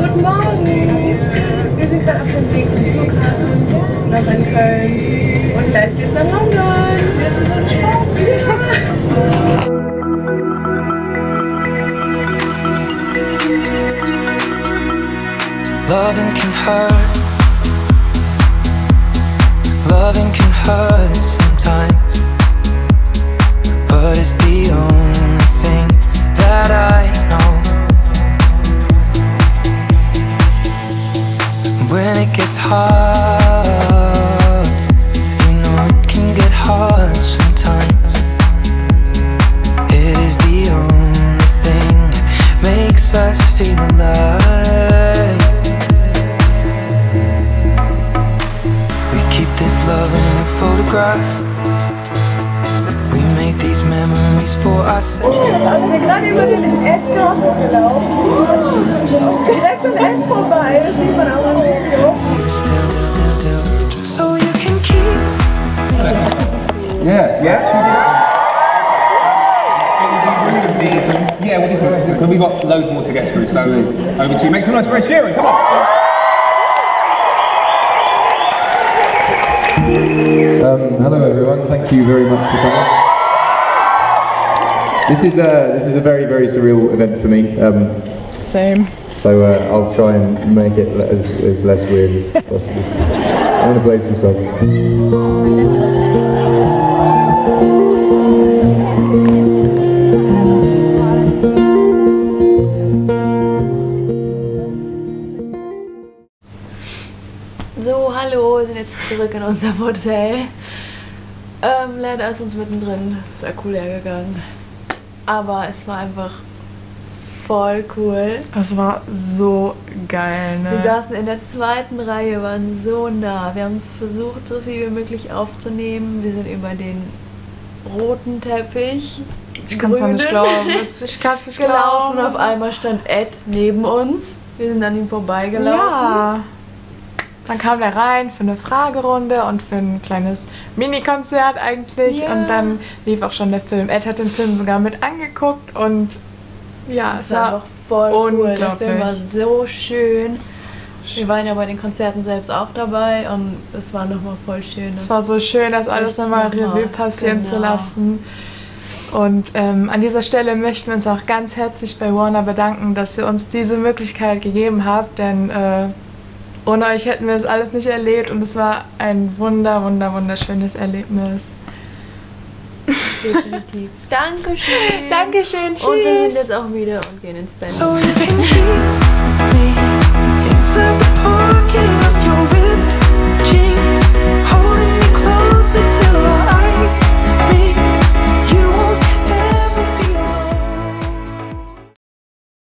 Guten Morgen! Wir sind gerade auf dem Weg zum Flughafen nach Köln und gleich geht's nach London. Das ist so ein Spaß hier! Loving can hurt. Loving can hurt sometimes, but it's the only thing that I know. When it gets hard, you know it can get hard sometimes. It is the only thing that makes us feel alive. We keep this love in a photograph. We make these memories for ourselves. Also wir gerade über den Edge gelaufen. Direkt an Edge vorbei, das sieht man auch am Video. So you can keep. Yeah, yeah. Yeah, we'll do some rest because we've got loads more to get through. So over to you. Make some noise for Ed Sheeran. Come on. Hello everyone. Thank you very much for coming. This is a very surreal event for me. Same. So I'll try and make it as less weird as possible. I'm gonna play some songs. So, hallo, wir sind jetzt zurück in unserem Hotel. Leider ist uns mittendrin das Akku leer gegangen. Aber es war einfach voll cool. Das war so geil, ne? Wir saßen in der zweiten Reihe, waren so nah. Wir haben versucht, so viel wie möglich aufzunehmen. Wir sind über den roten Teppich. Ich kann es nicht glauben. Ich kann es nicht gelaufen. glauben. Auf einmal stand Ed neben uns. Wir sind an ihm vorbeigelaufen. Ja. Dann kam der rein für eine Fragerunde und für ein kleines Mini-Konzert eigentlich. Ja. Und dann lief auch schon der Film. Ed hat den Film sogar mit angeguckt und ja, es war einfach voll cool. Der unglaublich. Film war so schön. Wir waren ja bei den Konzerten selbst auch dabei und es war nochmal voll schön. Es war so schön, das alles nochmal Revue passieren zu lassen. Und an dieser Stelle möchten wir uns auch ganz herzlich bei Warner bedanken, dass ihr uns diese Möglichkeit gegeben habt, denn ohne euch hätten wir das alles nicht erlebt und es war ein wunderschönes Erlebnis. Definitiv. Dankeschön. Dankeschön, tschüss. Und wir sind jetzt auch müde und gehen ins Bett. So you can keep.